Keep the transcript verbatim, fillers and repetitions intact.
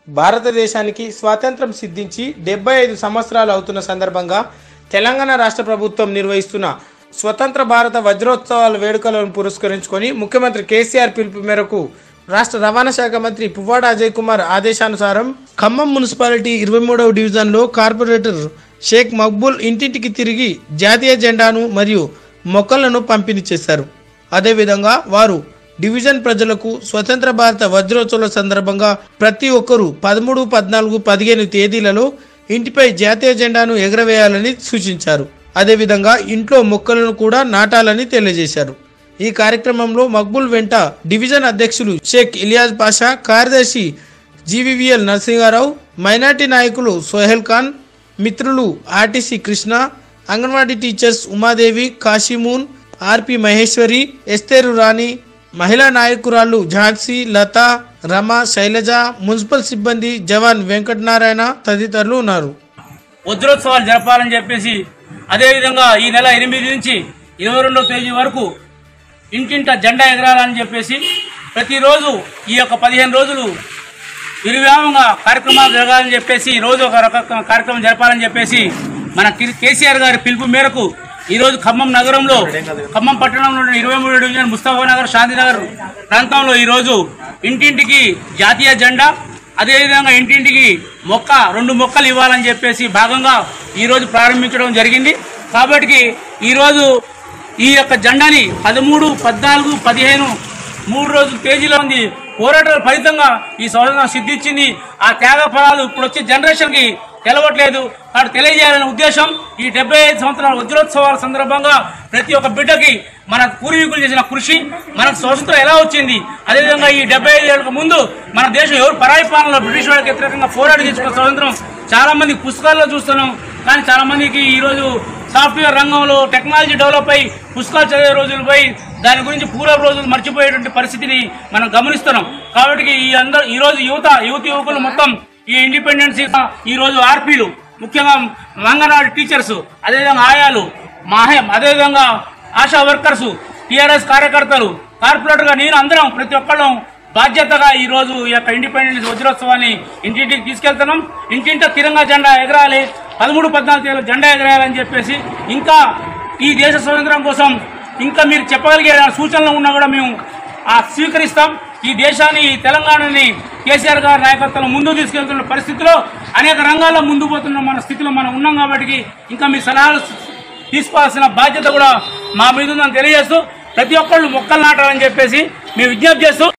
భారతదేశానికి స్వాతంత్ర్యం సిద్ధించి డెబ్బై ఐదు సంవత్సరాలు అవుతున్న సందర్భంగా తెలంగాణ రాష్ట్ర ప్రభుత్వం నిర్వహిస్తున్న స్వతంత్ర భారత వజ్రోత్సవాల వేడుకలను పురస్కరించుకొని ముఖ్యమంత్రి కేసీఆర్ పిలుపు మేరకు రాష్ట్ర రవాణా శాఖ మంత్రి పువ్వాడ అజయ్ కుమార్ ఆదేశానుసారం ఖమ్మం మున్సిపాలిటీ ఇరవై మూడవ డివిజన్లో కార్పొరేటర్ షేక్ మక్బూల్ ఇంటింటికి తిరిగి జాతీయ జెండాను మరియు మొక్కలను పంపిణీ చేశారు. అదేవిధంగా వారు డివిజన్ ప్రజలకు స్వతంత్ర భారత వజ్రోత్సవాల సందర్భంగా ప్రతి ఒక్కరూ పదమూడు పద్నాలుగు పదిహేను తేదీలలో ఇంటిపై జాతీయ జెండాను ఎగరవేయాలని సూచించారు. అదేవిధంగా ఇంట్లో మొక్కలను కూడా నాటాలని తెలియజేశారు. ఈ కార్యక్రమంలో మక్బూల్ వెంట డివిజన్ అధ్యక్షులు షేక్ ఇలియాజ్ పాషా, కార్యదర్శి జీవీవీఎల్ నరసింహారావు, మైనార్టీ నాయకులు సోహెల్ ఖాన్, మిత్రులు ఆర్టీసీ కృష్ణ, అంగన్వాడీ టీచర్స్ ఉమాదేవి, కాశీమూన్, ఆర్పి మహేశ్వరి, ఎస్తేరు రాణి, మహిళా నాయకురాలు ఝాన్సీ, లత, రమ, శైలజ, మున్సిపల్ సిబ్బంది జవాన్ వెంకటనారాయణ తదితరులు ఉన్నారు. వజ్రోత్సవాలు జరపాలని చెప్పేసి, అదేవిధంగా ఈ నెల ఎనిమిది నుంచి ఇరవై రెండవ తేదీ వరకు ఇంటింట జెండా ఎగరాలని చెప్పేసి ప్రతిరోజు ఈ యొక్క పదిహేను రోజులు నిర్వ్యామంగా కార్యక్రమాలు జరగాలని చెప్పేసి రోజు ఒక రకం కార్యక్రమం జరపాలని చెప్పేసి మన కేసీఆర్ గారి పిలుపు మేరకు ఈరోజు ఖమ్మం నగరంలో ఖమ్మం పట్టణంలో ఇరవై మూడు డివిజన్ ముస్తాఫానగర్, శాంతినగర్ ప్రాంతంలో ఈరోజు ఇంటింటికి జాతీయ జెండా, అదేవిధంగా ఇంటింటికి మొక్క రెండు మొక్కలు ఇవ్వాలని చెప్పేసి భాగంగా ఈరోజు ప్రారంభించడం జరిగింది. కాబట్టి ఈరోజు ఈ యొక్క జెండాని పదమూడు పద్నాలుగు పదిహేను మూడు రోజుల తేదీలో ఉంది పోరాటాల ఫలితంగా ఈ స్వాతంత్రం సిద్ధించింది. ఆ త్యాగ ఫలాలు ఇప్పుడు వచ్చే జనరేషన్ కి తెలవట్లేదు. కాబట్టి తెలియజేయాలనే ఉద్దేశం ఈ డెబ్బై ఐదు సంవత్సరాల వజ్రోత్సవాల సందర్భంగా ప్రతి ఒక్క బిడ్డకి మన పూర్వీకులు చేసిన కృషి, మనకు స్వాతంత్రం ఎలా వచ్చింది, అదేవిధంగా ఈ డెబ్బై ఐదు ఏళ్లకు ముందు మన దేశం ఎవరు పరాయి పాలనలో బ్రిటిష్ వాళ్ళకి వ్యతిరేకంగా పోరాడి తెచ్చుకున్న స్వాతంత్రం చాలా మంది పుస్తకాల్లో చూస్తున్నాం. కానీ చాలా మందికి ఈ రోజు సాఫ్ట్వేర్ రంగంలో టెక్నాలజీ డెవలప్ అయి పుస్తకాలు చదివే రోజులు పోయి దాని గురించి పూర్వ రోజులు మర్చిపోయేటువంటి పరిస్థితిని మనం గమనిస్తున్నాం. కాబట్టి ఈ అందరూ ఈ రోజు యువత యువత యువకులు మొత్తం ఈ ఇండిపెండెన్స్ ఈ రోజు ఆర్పీలు, ముఖ్యంగా అంగన్వాడీ టీచర్స్, అదేవిధంగా ఆయాలు, మాహెం, అదేవిధంగా ఆశా వర్కర్స్, టీఆర్ఎస్ కార్యకర్తలు, కార్పొరేటర్ గా నేను అందరం ప్రతి ఒక్కళ్ళం బాధ్యతగా ఈ రోజు ఈ యొక్క ఇండిపెండెన్స్ వజ్రోత్సవాన్ని ఇంటింటికి తీసుకెళ్తున్నాం. ఇంటింట తిరంగా జెండా ఎగరాలి, పదమూడు పద్నాలుగు తేదీలో జెండా ఎగరాయాలని చెప్పేసి, ఇంకా ఈ దేశ స్వాతంత్రం కోసం ఇంకా మీరు చెప్పగలిగే సూచనలు ఉన్నా కూడా మేము స్వీకరిస్తాం. ఈ దేశాన్ని, ఈ తెలంగాణని కేసీఆర్ గారి నాయకత్వంలో ముందుకు తీసుకెళ్తున్న పరిస్థితిలో అనేక రంగాల్లో ముందు పోతున్న మన స్థితిలో మనం ఉన్నాం. కాబట్టి ఇంకా మీ సలహాలు తీసుకోవాల్సిన బాధ్యత కూడా మా మీద ఉందని తెలియజేస్తూ ప్రతి ఒక్కళ్ళు మొక్కలు నాటాలని చెప్పేసి మేము విజ్ఞప్తి చేస్తూ